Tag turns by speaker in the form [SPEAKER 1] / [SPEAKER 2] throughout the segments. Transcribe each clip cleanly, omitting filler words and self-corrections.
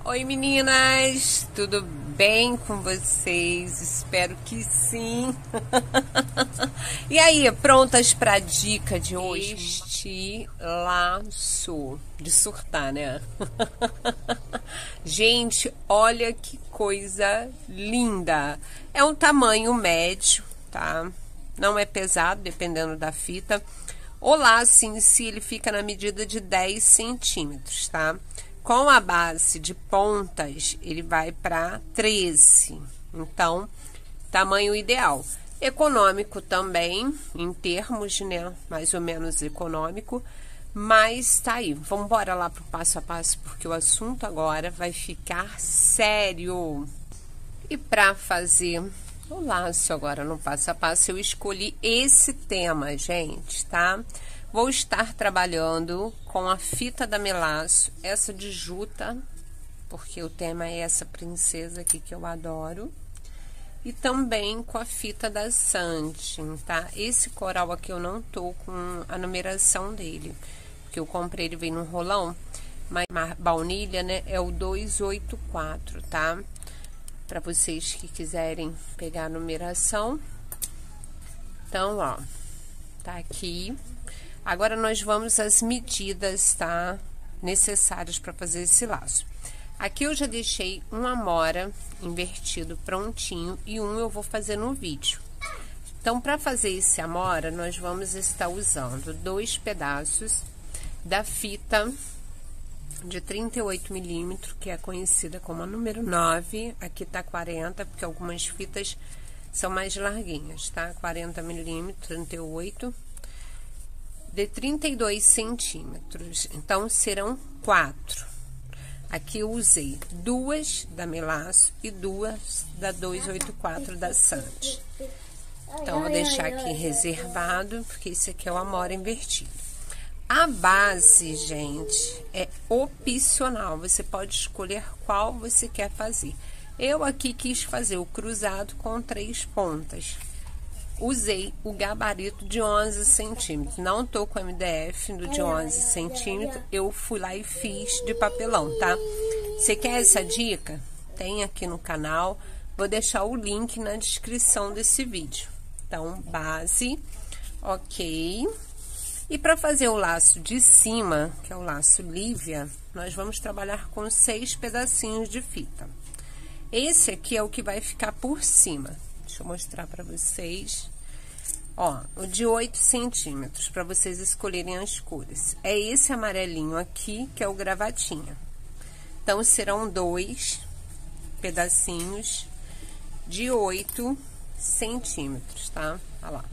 [SPEAKER 1] Oi meninas, tudo bem com vocês? Espero que sim. E aí, prontas para a dica de hoje? Este laço de surtar, né? Gente, olha que coisa linda. É um tamanho médio, tá? Não é pesado, dependendo da fita. O laço em si, ele fica na medida de 10 centímetros, tá? Com a base de pontas, ele vai para 13. Então, tamanho ideal. Econômico também, em termos, né? Mais ou menos econômico. Mas tá aí. Vamos embora lá pro passo a passo, porque o assunto agora vai ficar sério. E para fazer o laço agora no passo a passo, eu escolhi esse tema, gente, tá? Vou estar trabalhando com a fita da Melaço, essa de juta, porque o tema é essa princesa aqui que eu adoro. E também com a fita da Santin, tá? Esse coral aqui eu não tô com a numeração dele, porque eu comprei, ele vem num rolão, mas baunilha, né, é o 284, tá? Para vocês que quiserem pegar a numeração. Então, ó, tá aqui. Agora, nós vamos às medidas, tá? Necessárias para fazer esse laço. Aqui eu já deixei um amora invertido prontinho e um eu vou fazer no vídeo. Então, para fazer esse amora, nós vamos estar usando 2 pedaços da fita de 38 milímetros, que é conhecida como a número 9. Aqui tá 40, porque algumas fitas são mais larguinhas, tá? 40 milímetros, 38 de 32 centímetros, então serão 4. Aqui eu usei 2 da Melaço e 2 da 284 da Santin. Então, vou deixar aqui reservado, porque esse aqui é o amora invertido. A base, gente, é opcional, você pode escolher qual você quer fazer. Eu aqui quis fazer o cruzado com 3 pontas. Usei o gabarito de 11 centímetros. Não tô com MDF do de 11 centímetros. Eu fui lá e fiz de papelão, tá? Você quer essa dica? Tem aqui no canal. Vou deixar o link na descrição desse vídeo. Então, base, ok. E para fazer o laço de cima, que é o laço Lívia, nós vamos trabalhar com 6 pedacinhos de fita. Esse aqui é o que vai ficar por cima. Deixa eu mostrar para vocês. Ó, o de 8 centímetros, para vocês escolherem as cores. É esse amarelinho aqui, que é o gravatinha. Então, serão 2 pedacinhos de 8 centímetros, tá? Olha lá.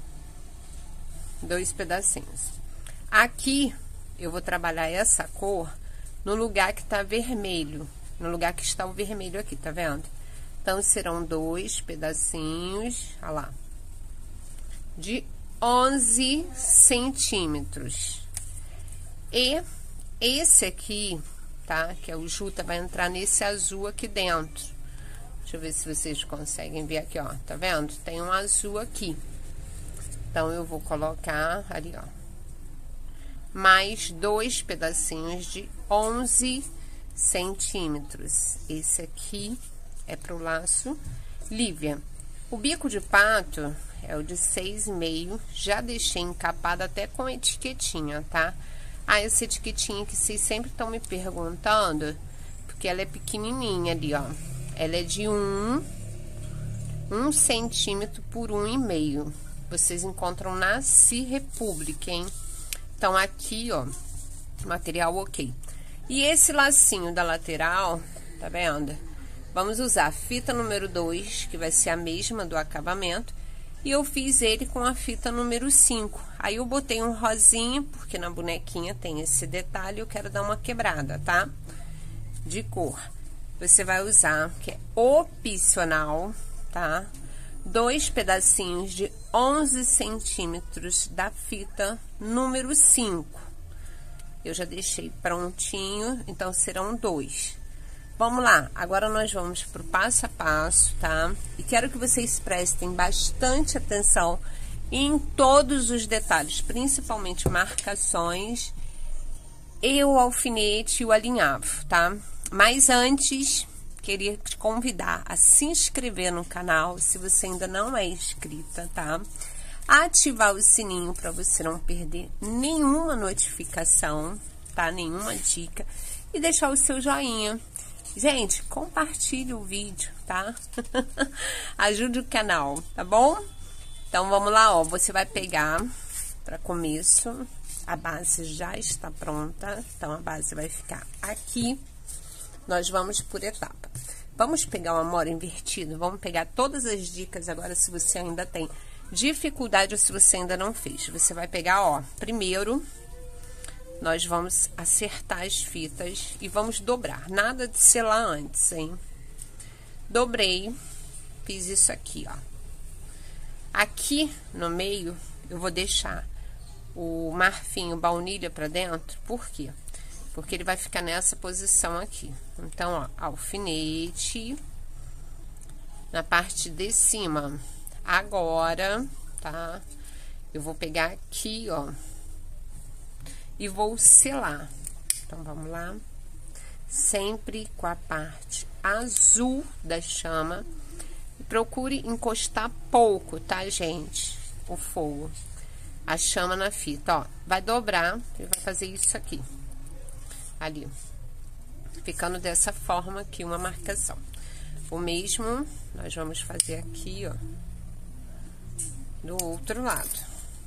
[SPEAKER 1] 2 pedacinhos. Aqui, eu vou trabalhar essa cor no lugar que tá vermelho. No lugar que está o vermelho aqui, tá vendo? Então, serão 2 pedacinhos, olha lá, de 11 centímetros. E esse aqui, tá? Que é o juta, vai entrar nesse azul aqui dentro. Deixa eu ver se vocês conseguem ver aqui, ó. Tá vendo? Tem um azul aqui. Então, eu vou colocar ali, ó, mais 2 pedacinhos de 11 centímetros. Esse aqui é pro laço Lívia. O bico de pato é o de 6,5. Já deixei encapado até com etiquetinha, tá? Ah, essa etiquetinha que vocês sempre estão me perguntando, porque ela é pequenininha ali, ó. Ela é de 1 centímetro por 1,5. Vocês encontram na Republic, hein? Então, aqui, ó, material ok. E esse lacinho da lateral, tá vendo? Vamos usar a fita número 2, que vai ser a mesma do acabamento. E eu fiz ele com a fita número 5. Aí, eu botei um rosinha, porque na bonequinha tem esse detalhe, eu quero dar uma quebrada, tá? De cor. Você vai usar, que é opcional, tá? 2 pedacinhos de 11 centímetros da fita número 5. Eu já deixei prontinho, então serão 2. Vamos lá, agora nós vamos pro passo a passo, tá? E quero que vocês prestem bastante atenção em todos os detalhes, principalmente marcações e o alfinete e o alinhavo, tá? Mas antes, queria te convidar a se inscrever no canal, se você ainda não é inscrita, tá? Ativar o sininho para você não perder nenhuma notificação, tá? Nenhuma dica. E deixar o seu joinha. Gente, compartilhe o vídeo, tá? Ajude o canal, tá bom? Então, vamos lá, ó. Você vai pegar, para começo, a base já está pronta. Então, a base vai ficar aqui. Nós vamos por etapa. Vamos pegar o amor invertido. Vamos pegar todas as dicas agora, se você ainda tem dificuldade ou se você ainda não fez. Você vai pegar, ó, primeiro... Nós vamos acertar as fitas e vamos dobrar. Nada de selar antes, hein? Dobrei, fiz isso aqui, ó. Aqui no meio, eu vou deixar o marfim, o baunilha pra dentro. Por quê? Porque ele vai ficar nessa posição aqui. Então, ó, alfinete na parte de cima. Agora, tá? Eu vou pegar aqui, ó. E vou selar. Então, vamos lá. Sempre com a parte azul da chama. E procure encostar pouco, tá, gente? O fogo. A chama na fita, ó. Vai dobrar e vai fazer isso aqui. Ali. Ficando dessa forma aqui, uma marcação. O mesmo, nós vamos fazer aqui, ó. Do outro lado.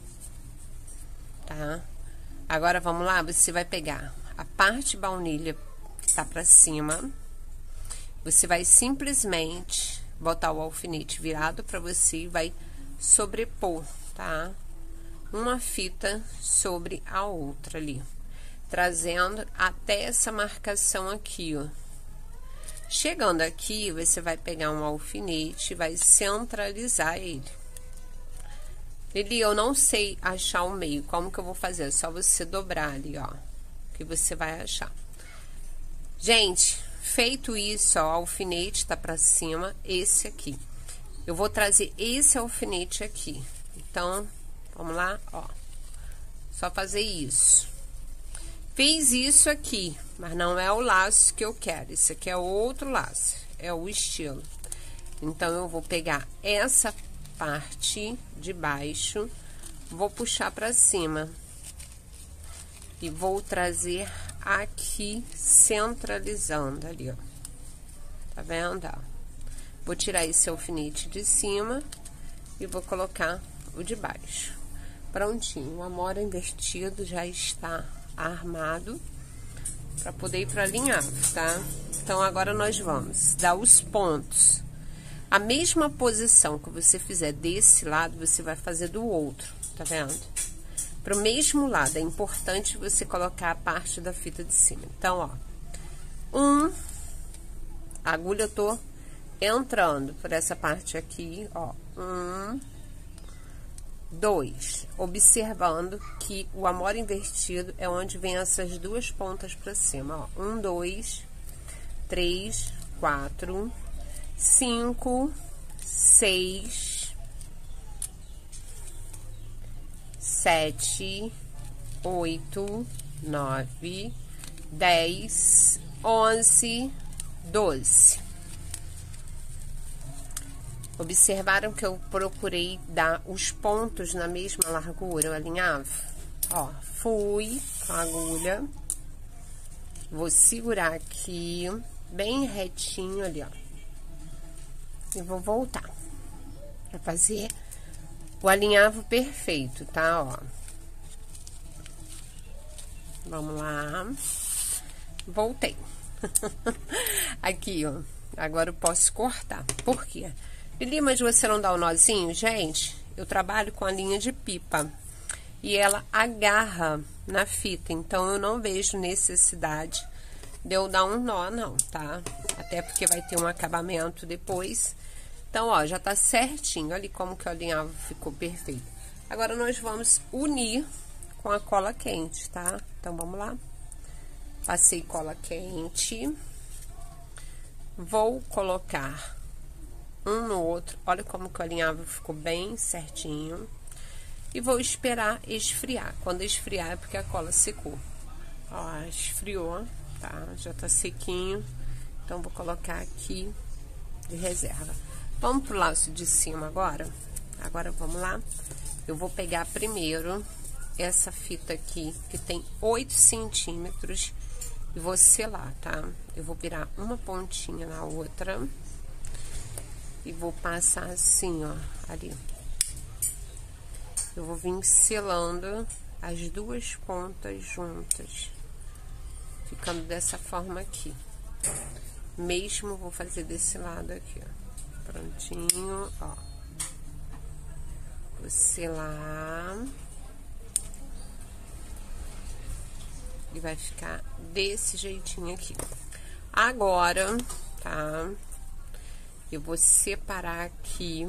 [SPEAKER 1] Tá? Agora, vamos lá, você vai pegar a parte baunilha que tá pra cima, você vai simplesmente botar o alfinete virado pra você e vai sobrepor, tá? Uma fita sobre a outra ali, trazendo até essa marcação aqui, ó. Chegando aqui, você vai pegar um alfinete e vai centralizar ele. Lili, eu não sei achar o meio. Como que eu vou fazer? É só você dobrar ali, ó. Que você vai achar. Gente, feito isso, ó, o alfinete tá pra cima, esse aqui. Eu vou trazer esse alfinete aqui. Então, vamos lá, ó. Só fazer isso. Fiz isso aqui, mas não é o laço que eu quero. Esse aqui é outro laço. É o estilo. Então, eu vou pegar essa parte de baixo, vou puxar pra cima e vou trazer aqui, centralizando ali, ó. Tá vendo, ó? Vou tirar esse alfinete de cima e vou colocar o de baixo. Prontinho, o amora invertido já está armado para poder ir para alinhavo, tá? Então, agora nós vamos dar os pontos. A mesma posição que você fizer desse lado, você vai fazer do outro, tá vendo? Pro mesmo lado, é importante você colocar a parte da fita de cima. Então, ó, a agulha eu tô entrando por essa parte aqui, ó, 2, observando que o amor invertido é onde vem essas duas pontas pra cima, ó, 1, 2, 3, 4, 5, 6, 7, 8, 9, 10, 11, 12. Observaram que eu procurei dar os pontos na mesma largura, eu alinhava? Ó, fui com a agulha, vou segurar aqui, bem retinho ali, ó. E vou voltar pra fazer o alinhavo perfeito, tá? Ó. Vamos lá. Voltei. Aqui, ó. Agora eu posso cortar. Por quê? Lili, mas você não dá o nozinho? Gente, eu trabalho com a linha de pipa. E ela agarra na fita. Então, eu não vejo necessidade de eu dar um nó, não, tá? Até porque vai ter um acabamento depois. Então, ó, já tá certinho. Olha como que o alinhavo ficou perfeito. Agora, nós vamos unir com a cola quente, tá? Então, vamos lá. Passei cola quente. Vou colocar um no outro. Olha como que o alinhavo ficou bem certinho. E vou esperar esfriar. Quando esfriar é porque a cola secou. Ó, esfriou. tá? Já tá sequinho, então vou colocar aqui de reserva. Vamos pro laço de cima agora? Agora vamos lá. Eu vou pegar primeiro essa fita aqui, que tem 8 centímetros, e vou selar, tá? Eu vou virar uma pontinha na outra e vou passar assim, ó, ali. Eu vou vir selando as duas pontas juntas, ficando dessa forma aqui. Mesmo vou fazer desse lado aqui, ó. Prontinho, ó. Vou selar. E vai ficar desse jeitinho aqui. Agora, tá? Eu vou separar aqui,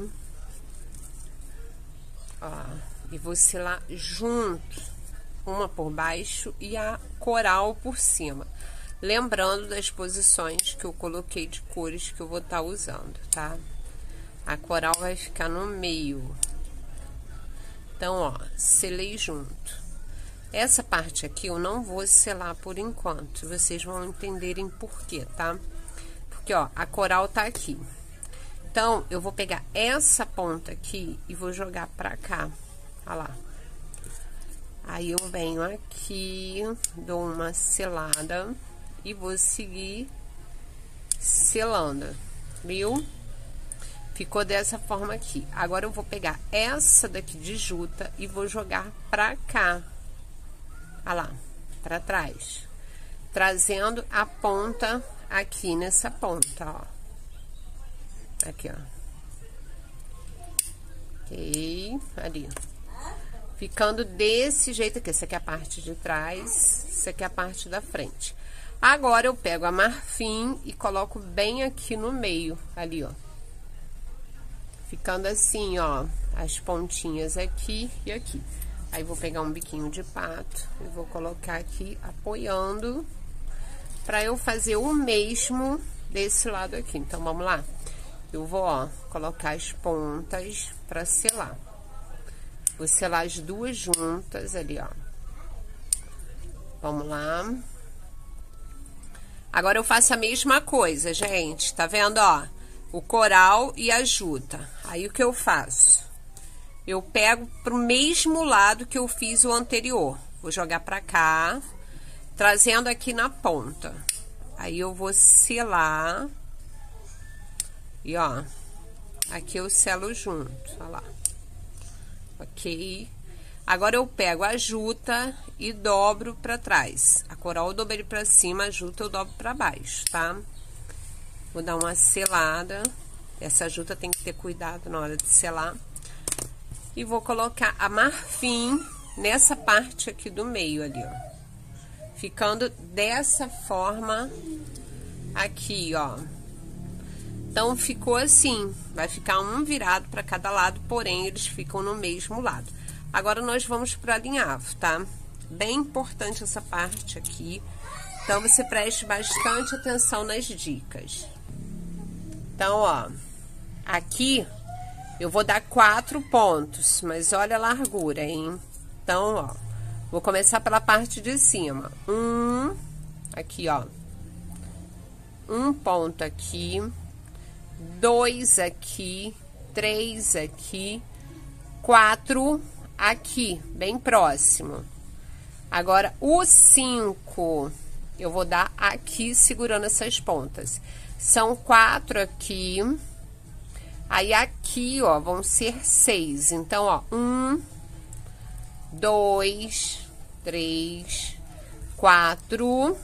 [SPEAKER 1] ó, e vou selar junto, uma por baixo e a coral por cima. Lembrando das posições que eu coloquei de cores que eu vou estar usando, tá? A coral vai ficar no meio. Então, ó, selei junto. Essa parte aqui eu não vou selar por enquanto, vocês vão entenderem por quê, tá? Porque, ó, a coral tá aqui. Então, eu vou pegar essa ponta aqui e vou jogar pra cá, ó lá. Aí, eu venho aqui, dou uma selada e vou seguir selando, viu? Ficou dessa forma aqui. Agora, eu vou pegar essa daqui de juta e vou jogar pra cá. Olha lá, pra trás. Trazendo a ponta aqui nessa ponta, ó. Aqui, ó. Ok, ali. Ficando desse jeito aqui. Essa aqui é a parte de trás, essa aqui é a parte da frente. Agora, eu pego a marfim e coloco bem aqui no meio, ali, ó. Ficando assim, ó, as pontinhas aqui e aqui. Aí, vou pegar um biquinho de pato e vou colocar aqui, apoiando, pra eu fazer o mesmo desse lado aqui. Então, vamos lá? Eu vou, ó, colocar as pontas pra selar. Vou selar as duas juntas ali, ó. Vamos lá. Agora, eu faço a mesma coisa, gente. Tá vendo, ó? O coral e a juta. Aí, o que eu faço? Eu pego pro mesmo lado que eu fiz o anterior. Vou jogar pra cá, trazendo aqui na ponta. Aí, eu vou selar. E, ó, aqui eu selo junto, ó lá. Ok? Agora, eu pego a juta e dobro pra trás. A coral eu dobrei pra cima, a juta eu dobro pra baixo, tá? Vou dar uma selada. Essa juta tem que ter cuidado na hora de selar. E vou colocar a marfim nessa parte aqui do meio ali, ó. Ficando dessa forma aqui, ó. Então, ficou assim. Vai ficar um virado para cada lado, porém, eles ficam no mesmo lado. Agora, nós vamos para alinhavo, tá? Bem importante essa parte aqui. Então, você preste bastante atenção nas dicas. Então, ó, aqui... eu vou dar 4 pontos, mas olha a largura, hein? Então, ó, vou começar pela parte de cima. Aqui, ó. 1 ponto aqui, 2 aqui, 3 aqui, 4 aqui, bem próximo. Agora, o 5, eu vou dar aqui, segurando essas pontas. São 4 aqui. Aí, aqui, ó, vão ser 6. Então, ó, 1, 2, 3, 4,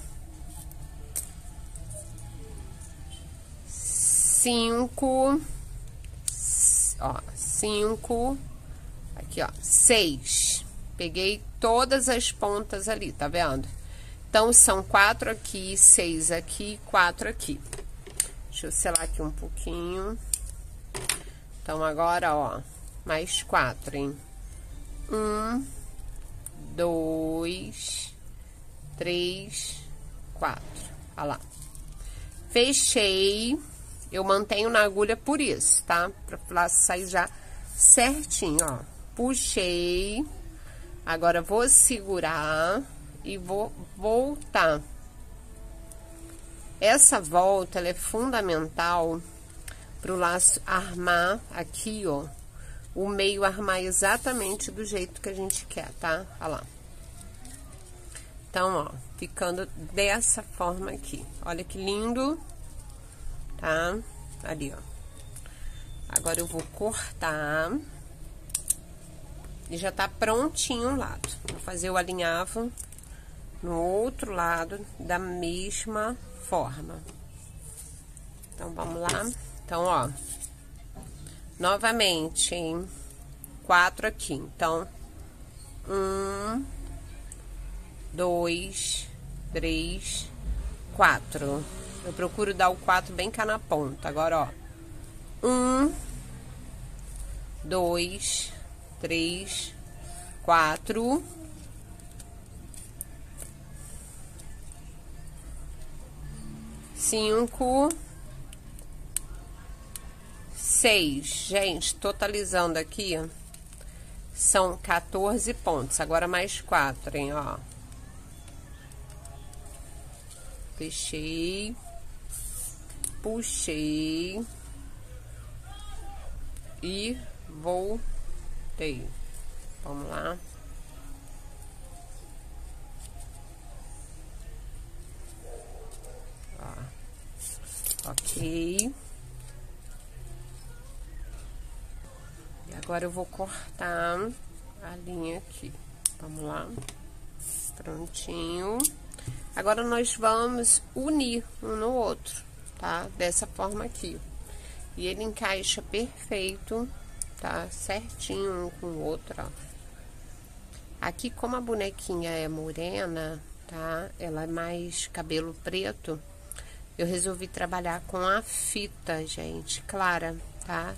[SPEAKER 1] 5, ó, 5, aqui, ó, 6. Peguei todas as pontas ali, tá vendo? Então, são 4 aqui, 6 aqui, 4 aqui. Deixa eu selar aqui um pouquinho. Então, agora, ó, mais 4, hein? 1, 2, 3, 4. Olha lá. Fechei. Eu mantenho na agulha por isso, tá? Pra sair já certinho, ó. Puxei. Agora, vou segurar e vou voltar. Essa volta, ela é fundamental pro laço armar aqui, ó, o meio armar exatamente do jeito que a gente quer, tá? Olha lá. Então, ó, ficando dessa forma aqui. Olha que lindo, tá? Ali, ó. Agora eu vou cortar. E já tá prontinho o lado. Vou fazer o alinhavo no outro lado da mesma forma. Então, vamos lá. Então, ó, novamente, hein? 4 aqui. Então, 1, 2, 3, 4. Eu procuro dar o 4 bem cá na ponta. Agora, ó, 1, 2, 3, 4. 5, 6. Gente, totalizando aqui, ó, são 14 pontos. Agora mais 4, hein, ó. Fechei. Puxei. E voltei. Vamos lá. Ó. Ok. E agora eu vou cortar a linha aqui. Vamos lá. Prontinho. Agora nós vamos unir um no outro, tá? Dessa forma aqui. E ele encaixa perfeito, tá? Certinho um com o outro, ó. Aqui, como a bonequinha é morena, tá? Ela é mais cabelo preto. Eu resolvi trabalhar com a fita, gente, clara, tá?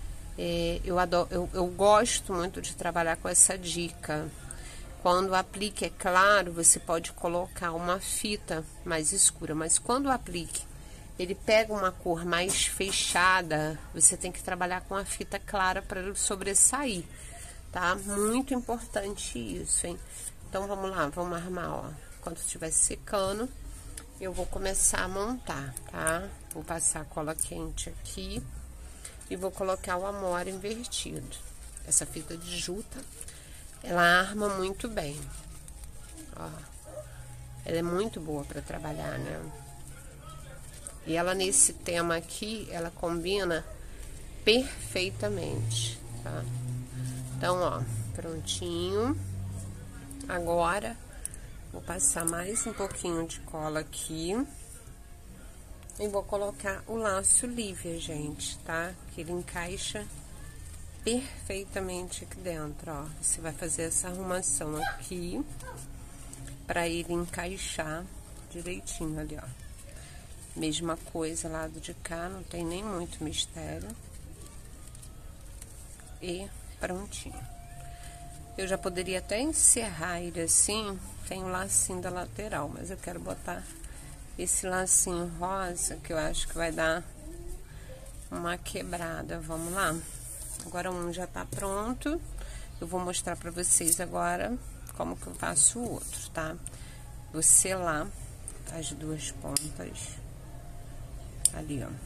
[SPEAKER 1] Eu gosto muito de trabalhar com essa dica. Quando o aplique é claro, você pode colocar uma fita mais escura. Mas quando o aplique ele pega uma cor mais fechada, você tem que trabalhar com a fita clara para ele sobressair, tá? Muito importante isso, hein? Então, vamos lá, vamos armar, ó. Quando estiver secando, eu vou começar a montar, tá? Vou passar a cola quente aqui e vou colocar o amora invertido. Essa fita de juta, ela arma muito bem, ó. Ela é muito boa para trabalhar, né? E ela, nesse tema aqui, ela combina perfeitamente, tá? Então, ó, prontinho. Agora, vou passar mais um pouquinho de cola aqui. E vou colocar o laço Lívia, gente, tá? Que ele encaixa perfeitamente aqui dentro, ó. Você vai fazer essa arrumação aqui, pra ele encaixar direitinho ali, ó. Mesma coisa, lado de cá, não tem nem muito mistério. E prontinho. Eu já poderia até encerrar ele assim, tem um lacinho da lateral, mas eu quero botar esse lacinho rosa, que eu acho que vai dar uma quebrada. Vamos lá. Agora um já tá pronto. Eu vou mostrar pra vocês agora como que eu faço o outro, tá? Vou selar as duas pontas. Ali, ó.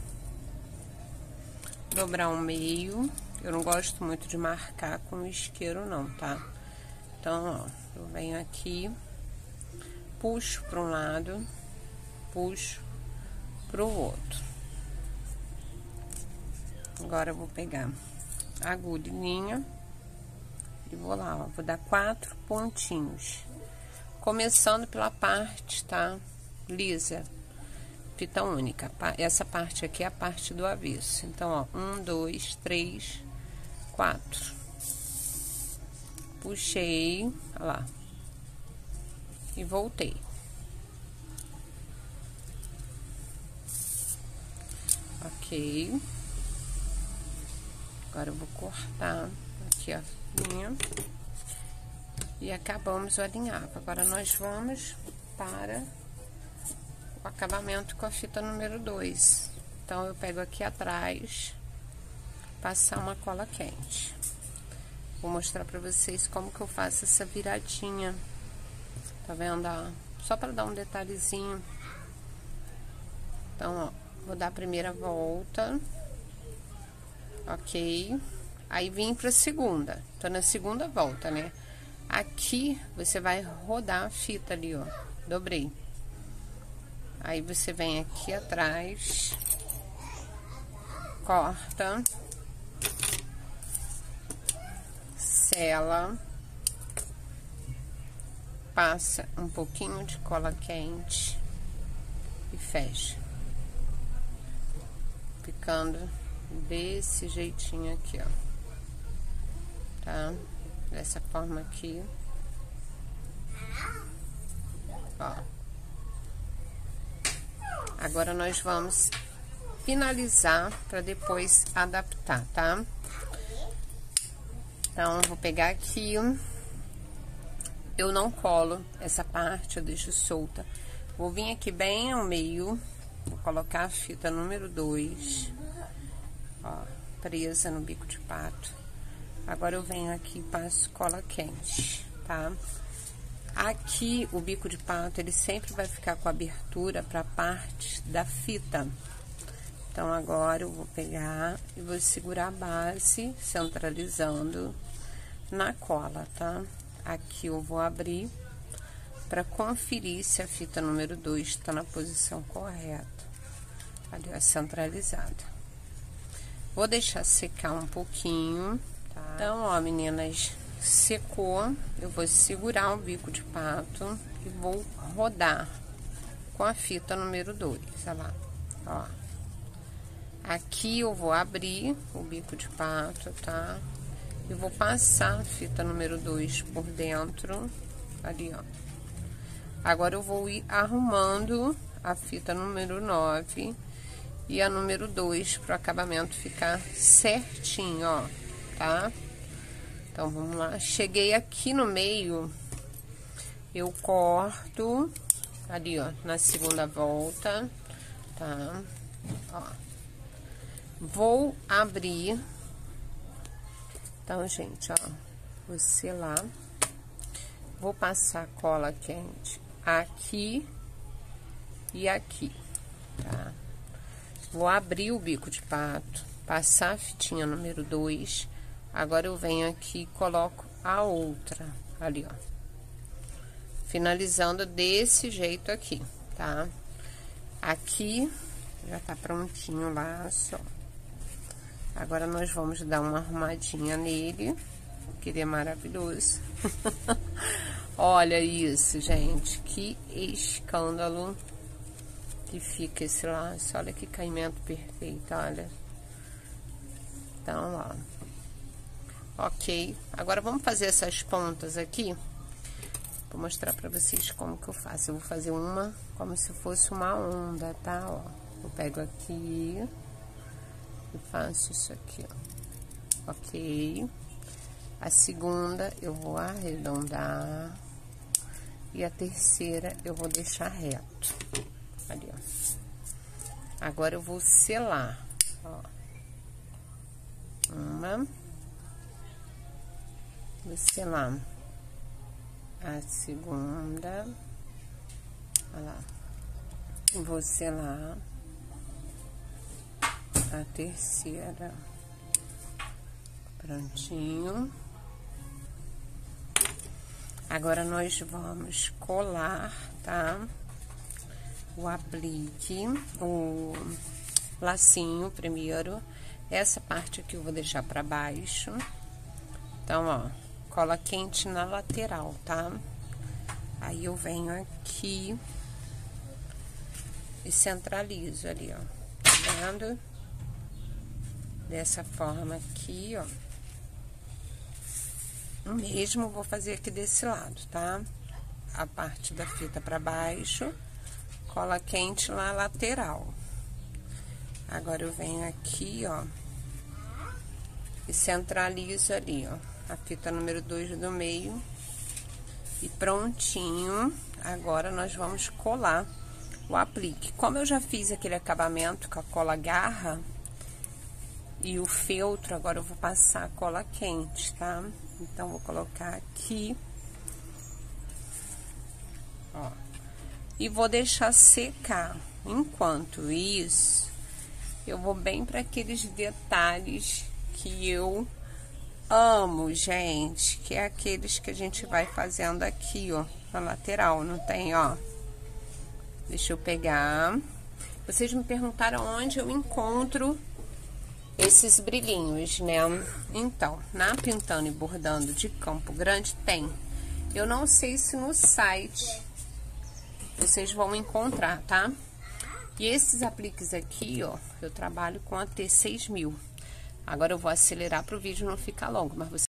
[SPEAKER 1] Dobrar o meio. Eu não gosto muito de marcar com o isqueiro, não, tá? Então, ó, eu venho aqui, puxo para um lado, puxo pro outro. Agora, eu vou pegar a agulhinha e vou lá, ó, vou dar 4 pontinhos. Começando pela parte, tá? Lisa. Fita única. Essa parte aqui é a parte do avesso. Então, ó, 1, 2, 3, 4. Puxei, ó lá. E voltei. Ok. Agora eu vou cortar aqui a linha. E acabamos o alinhavo. Agora nós vamos para o acabamento com a fita número 2. Então, eu pego aqui atrás, passar uma cola quente. Vou mostrar pra vocês como que eu faço essa viradinha. Tá vendo, ó? Só pra dar um detalhezinho. Então, ó, vou dar a primeira volta. Ok. Aí vim pra segunda. Tô na segunda volta, né? Aqui, você vai rodar a fita ali, ó. Dobrei. Aí, você vem aqui atrás. Corta. Sela. Passa um pouquinho de cola quente. E fecha. Ficando desse jeitinho aqui, ó. Tá? Dessa forma aqui. Ó. Agora, nós vamos finalizar para depois adaptar, tá? Então, vou pegar aqui. Eu não colo essa parte, eu deixo solta. Vou vir aqui bem ao meio. Vou colocar a fita número 2. Ó, presa no bico de pato. Agora, eu venho aqui e passo cola quente, tá? Aqui, o bico de pato, ele sempre vai ficar com abertura para a parte da fita. Então, agora, eu vou pegar e vou segurar a base, centralizando na cola, tá? Aqui, eu vou abrir para conferir se a fita número 2 está na posição correta. Ali, ó, centralizada. Vou deixar secar um pouquinho, tá? Então, ó, meninas, secou. Eu vou segurar o bico de pato e vou rodar com a fita número 2, olha lá, ó. Aqui eu vou abrir o bico de pato, tá? E vou passar a fita número 2 por dentro, ali, ó. Agora, eu vou ir arrumando a fita número 9 e a número 2 para o acabamento ficar certinho, ó, tá? Então, vamos lá. Cheguei aqui no meio, eu corto ali, ó, na segunda volta, tá? Ó. Vou abrir. Então, gente, ó, vou selar. Vou passar cola quente aqui e aqui, tá? Vou abrir o bico de pato, passar a fitinha número 2. Agora, eu venho aqui e coloco a outra ali, ó. Finalizando desse jeito aqui, tá? Aqui já tá prontinho o laço, ó. Agora, nós vamos dar uma arrumadinha nele, que ele é maravilhoso. Olha isso, gente, que escândalo que fica esse laço. Olha que caimento perfeito, olha. Então, ó. Ok. Agora, vamos fazer essas pontas aqui. Vou mostrar pra vocês como que eu faço. Eu vou fazer uma como se fosse uma onda, tá? Ó. Eu pego aqui e faço isso aqui, ó. Ok. A segunda eu vou arredondar. E a terceira eu vou deixar reto. Ali, ó. Agora, eu vou selar, ó. Uma. Vou selar a segunda. Olha lá. Vou selar a terceira. Prontinho. Agora, nós vamos colar, tá? O aplique, o lacinho primeiro. Essa parte aqui eu vou deixar pra baixo. Então, ó, cola quente na lateral, tá? Aí, eu venho aqui e centralizo ali, ó. Tá vendo? Dessa forma aqui, ó. O mesmo vou fazer aqui desse lado, tá? A parte da fita pra baixo, cola quente na lateral. Agora, eu venho aqui, ó, e centralizo ali, ó, a fita número 2 do meio. E prontinho. Agora, nós vamos colar o aplique. Como eu já fiz aquele acabamento com a cola garra e o feltro, agora eu vou passar a cola quente, tá? Então, vou colocar aqui, ó, e vou deixar secar. Enquanto isso, eu vou bem para aqueles detalhes que eu amo, gente, que é aqueles que a gente vai fazendo aqui, ó, na lateral, não tem, ó? Deixa eu pegar. Vocês me perguntaram onde eu encontro esses brilhinhos, né? Então, na Pintando e Bordando de Campo Grande tem. Eu não sei se no site vocês vão encontrar, tá? E esses apliques aqui, ó, eu trabalho com a T6000. Agora eu vou acelerar para o vídeo não ficar longo, mas você...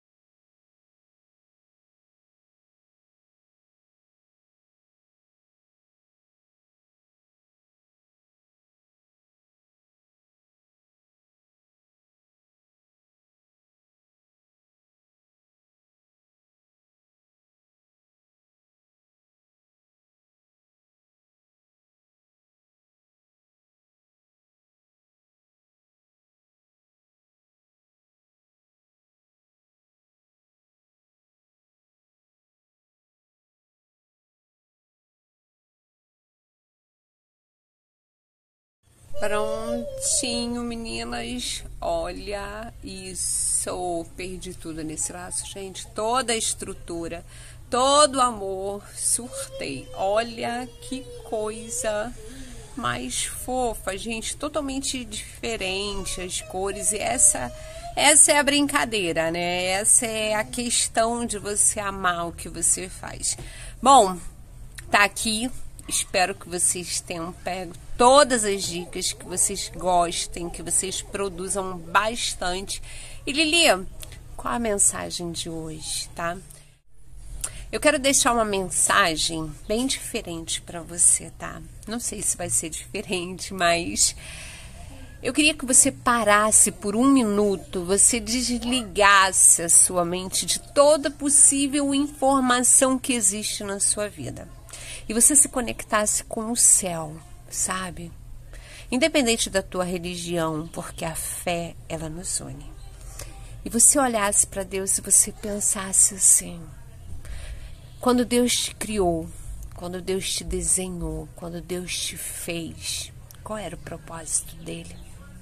[SPEAKER 1] Prontinho, meninas. Olha isso. Perdi tudo nesse laço, gente. Toda a estrutura, todo o amor, surtei. Olha que coisa mais fofa, gente. Totalmente diferente as cores. E essa é a brincadeira, né? Essa é a questão de você amar o que você faz. Bom, tá aqui. Espero que vocês tenham pego todas as dicas, que vocês gostem, que vocês produzam bastante. E Lili, qual a mensagem de hoje, tá? Eu quero deixar uma mensagem bem diferente para você, tá? Não sei se vai ser diferente, mas eu queria que você parasse por um minuto, você desligasse a sua mente de toda possível informação que existe na sua vida. E você se conectasse com o céu, sabe? Independente da tua religião, porque a fé, ela nos une. E você olhasse para Deus e você pensasse assim: quando Deus te criou, quando Deus te desenhou, quando Deus te fez, qual era o propósito dele?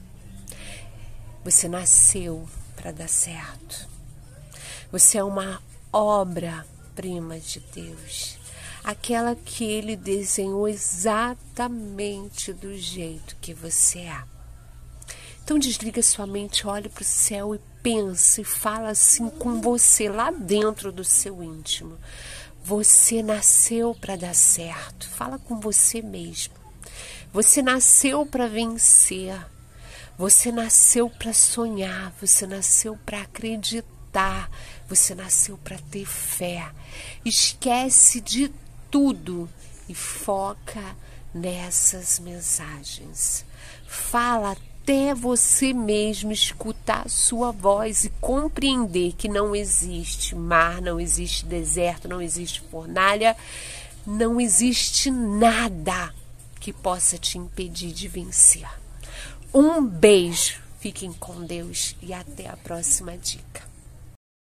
[SPEAKER 1] Você nasceu para dar certo. Você é uma obra-prima de Deus. Aquela que ele desenhou exatamente do jeito que você é. Então desliga sua mente, olha para o céu e pensa e fala assim com você lá dentro do seu íntimo. Você nasceu para dar certo. Fala com você mesmo. Você nasceu para vencer. Você nasceu para sonhar. Você nasceu para acreditar. Você nasceu para ter fé. Esquece de tudo e foca nessas mensagens. Fala até você mesmo escutar a sua voz e compreender que não existe mar, não existe deserto, não existe fornalha, não existe nada que possa te impedir de vencer. Um beijo, fiquem com Deus e até a próxima dica.